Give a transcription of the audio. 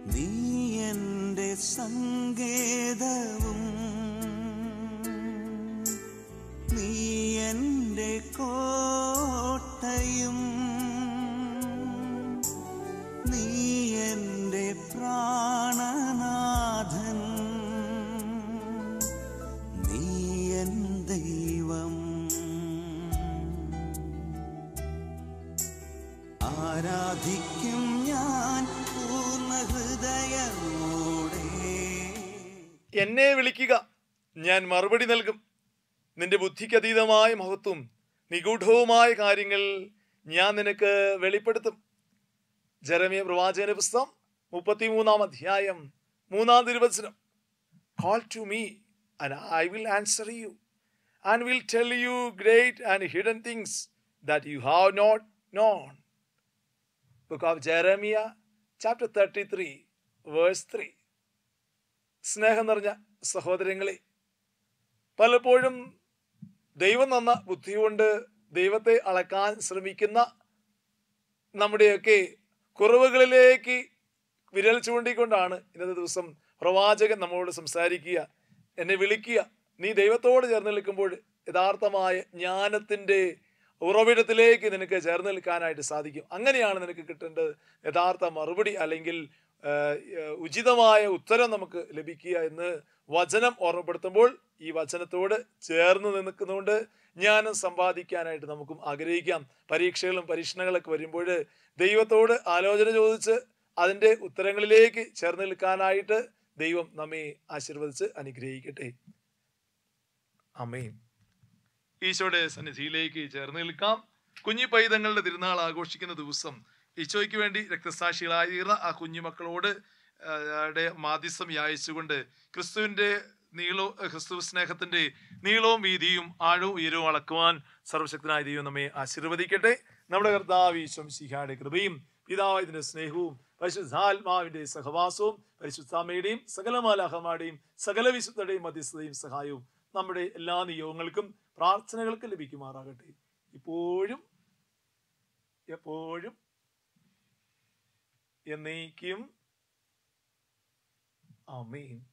നീ എൻ്റെ സങ്കേതവും നീ എൻ്റെ കോട്ടയും നീ എൻ്റെ പ്രാണനാഥൻ നീ എൻ ദൈവം. ആരാധിക്കും ഞാൻ പൂർണ്ണ ഹൃദയമോടെ. എന്നെ വിളിക്കുക, ഞാൻ മറുപടി നൽകും. നിന്റെ ബുദ്ധിക്കതീതമായ മഹത്വം നിഗൂഢവുമായ കാര്യങ്ങൾ ഞാൻ നിനക്ക് വെളിപ്പെടുത്തും. ജെറമ്യ പ്രവാചകന്റെ പുസ്തകം 33-ാം അധ്യായം 3-ാം തിരുവചനം. Call to me and I will answer you and will tell you great and hidden things that you have not known. Book of Jeremiah chapter 33 verse 3. സ്നേഹം നിറഞ്ഞ സഹോദരങ്ങളെ, പലപ്പോഴും ദൈവം തന്ന ബുദ്ധി കൊണ്ട് ദൈവത്തെ അളക്കാൻ ശ്രമിക്കുന്ന നമ്മുടെയൊക്കെ കുറവുകളിലേക്ക് വിരൽ ചൂണ്ടിക്കൊണ്ടാണ് ഇന്നത്തെ ദിവസം പ്രവാചകൻ നമ്മളോട് സംസാരിക്കുക. എന്നെ വിളിക്കുക, നീ ദൈവത്തോട് ചേർന്ന് നിൽക്കുമ്പോൾ യഥാർത്ഥമായ ജ്ഞാനത്തിൻ്റെ ഉറവിടത്തിലേക്ക് നിനക്ക് ചേർന്ന് നിൽക്കാനായിട്ട് സാധിക്കും. അങ്ങനെയാണ് നിനക്ക് കിട്ടേണ്ടത് യഥാർത്ഥ മറുപടി അല്ലെങ്കിൽ ഉചിതമായ ഉത്തരം നമുക്ക് ലഭിക്കുക എന്ന് വചനം ഓർമ്മപ്പെടുത്തുമ്പോൾ ഈ വചനത്തോട് ചേർന്ന് നിൽക്കുന്നതുകൊണ്ട് ജ്ഞാനം സമ്പാദിക്കാനായിട്ട് നമുക്കും ആഗ്രഹിക്കാം. പരീക്ഷകളും പരീക്ഷണങ്ങളൊക്കെ വരുമ്പോൾ ദൈവത്തോട് ആലോചന ചോദിച്ച് അതിൻ്റെ ഉത്തരങ്ങളിലേക്ക് ചേർന്ന് നിൽക്കാനായിട്ട് ദൈവം നമ്മെ ആശീർവദിച്ച് അനുഗ്രഹിക്കട്ടെ. ആമേൻ. ഈശോയുടെ സന്നിധിയിലേക്ക് ചേർന്ന് നിൽക്കാം. കുഞ്ഞു പൈതങ്ങളുടെ തിരുനാൾ ആഘോഷിക്കുന്ന ദിവസം ഈശോയ്ക്ക് വേണ്ടി രക്തസാക്ഷികളായിരുന്ന ആ കുഞ്ഞുമക്കളോട് മാധ്യസ്ഥം യാചിച്ചുകൊണ്ട് ക്രിസ്തു സ്നേഹത്തിന്റെ നീളവും വീതിയും ആഴവും ഉയരവും അളക്കുവാൻ സർവശക്തനായ ദൈവം നമ്മെ ആശീർവദിക്കട്ടെ. നമ്മുടെ കർത്താവ് ഈശോ മിശിഹായുടെ കൃപയും പിതാവിന്റെ സ്നേഹവും പരിശുദ്ധാത്മാവിന്റെ സഹവാസവും പരിശുദ്ധാമ്മയുടെയും സകല മാലാഖമാരുടെയും സകല വിശുദ്ധരുടെയും മധ്യസ്ഥതയും സഹായവും നമ്മുടെ എല്ലാ നിയോഗങ്ങൾക്കും പ്രാർത്ഥനകൾക്കും ലഭിക്കുമാറാകട്ടെ, ഇപ്പോഴും എപ്പോഴും എന്നേക്കും. ആമേൻ.